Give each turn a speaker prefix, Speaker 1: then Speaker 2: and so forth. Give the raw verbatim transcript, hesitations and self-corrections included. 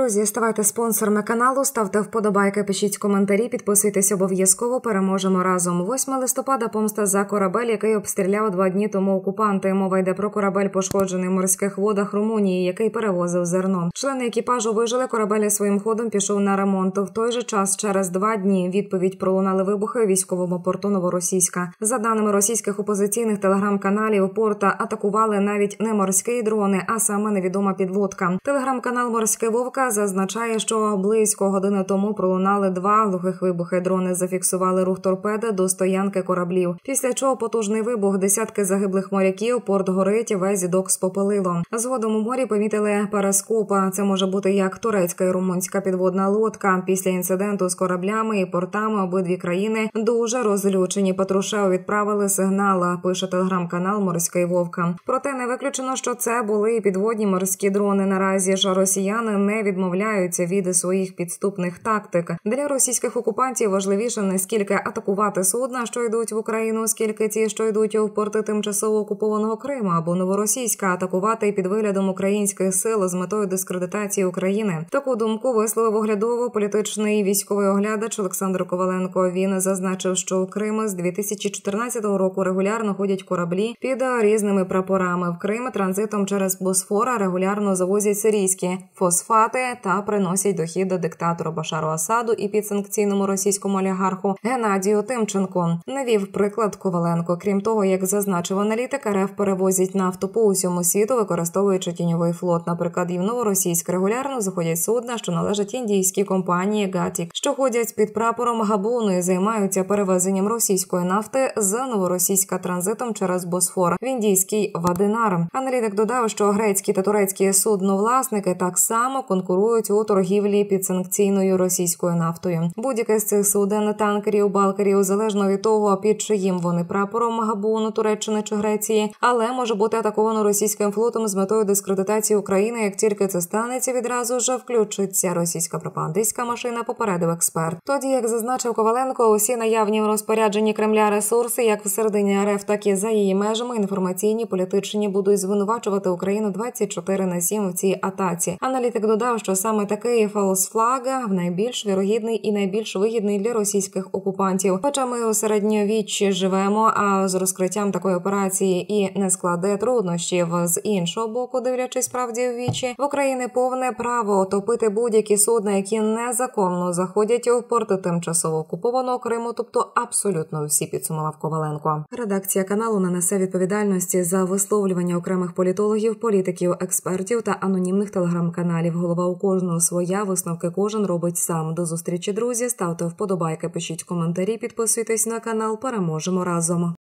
Speaker 1: Друзі, ставайте спонсорами каналу, ставте вподобайки, пишіть коментарі, підписуйтесь обов'язково, переможемо разом. восьмого листопада помста за корабель, який обстріляв два дні тому окупанти. Мова йде про корабель, пошкоджений в морських водах Румунії, який перевозив зерно. Члени екіпажу вижили, корабель своїм ходом пішов на ремонт. В той же час, через два дні, відповідь пролунали вибухи у військовому порту Новоросійська. За даними російських опозиційних телеграм-каналів, порта атакували навіть не морські дрони, а саме невідома підводка. Телеграм-канал «Морський Вовк» зазначає, що близько години тому пролунали два глухих вибухи. Дрони зафіксували рух торпеди до стоянки кораблів. Після чого потужний вибух, десятки загиблих моряків, порт горить, весь док спопалило. Згодом у морі помітили перископ. Це може бути як турецька і румунська підводна лодка. Після інциденту з кораблями і портами обидві країни дуже розлючені. Патрушеу відправили сигнал, пише телеграм-канал «Морський Вовк». Проте не виключено, що це були і підводні морські дрони. Наразі ж росіяни не відмовляються від своїх підступних тактик. Для російських окупантів важливіше не скільки атакувати судна, що йдуть в Україну, скільки ті, що йдуть у порти тимчасово окупованого Криму або Новоросійська, атакувати під виглядом українських сил з метою дискредитації України. Таку думку висловив оглядово-політичний військовий оглядач Олександр Коваленко. Він зазначив, що у Крим з дві тисячі чотирнадцятого року регулярно ходять кораблі під різними прапорами. В Крим транзитом через Босфор регулярно завозять сирійські фосфати та приносять дохід до диктатора Башару Асаду і підсанкційному російському олігарху Геннадію Тимченку. Навів приклад Коваленко. Крім того, як зазначив аналітик, РФ перевозять нафту по усьому світу, використовуючи тіньовий флот. Наприклад, і в Новоросійськ регулярно заходять судна, що належать індійській компанії «Гатік», що ходять під прапором Габону і займаються перевезенням російської нафти з Новоросійська транзитом через Босфор в індійський Вадинар. Аналітик додав, що грецькі та турецькі судновласники так само конкурують у торгівлі під санкційною російською нафтою. Будь-яке з цих суден, танкерів, балкерів, залежно від того, під чиїм вони прапором Габону, Туреччини чи Греції, але може бути атаковано російським флотом з метою дискредитації України. Як тільки це станеться, відразу ж включиться російська пропагандистська машина, попередив експерт. Тоді, як зазначив Коваленко, усі наявні в розпорядженні Кремля ресурси, як всередині РФ, так і за її межами, інформаційні, політичні, будуть звинувачувати Україну двадцять чотири на сім в цій атаці. Аналітик додав, що саме такий фалсфлаг найбільш вірогідний і найбільш вигідний для російських окупантів. Хоча ми у середньовіччі живемо, а з розкриттям такої операції і не складе труднощів. З іншого боку, дивлячись правді в вічі, в Україні повне право отопити будь-які судна, які незаконно заходять у порти тимчасово окупованого Криму, тобто абсолютно всі, підсумував Коваленко. Редакція каналу не несе відповідальності за висловлювання окремих політологів, політиків, експертів та анонімних телеграм-каналів. Голова у кожного своя, висновки кожен робить сам. До зустрічі, друзі, ставте вподобайки, пишіть коментарі, підписуйтесь на канал, переможемо разом.